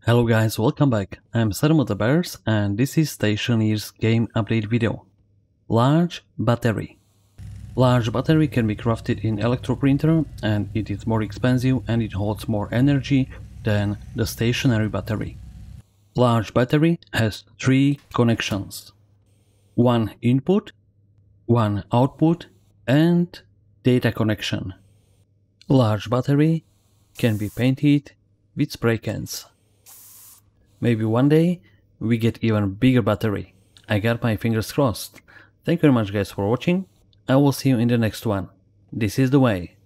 Hello guys, welcome back. I'm Saddamo the Bears and this is Stationeers game update video. Large battery. Large battery can be crafted in electroprinter and it is more expensive and it holds more energy than the stationary battery. Large battery has 3 connections. 1 input, 1 output and data connection. Large battery can be painted with spray cans. Maybe one day we get even bigger battery. I got my fingers crossed. Thank you very much guys for watching. I will see you in the next one. This is the way.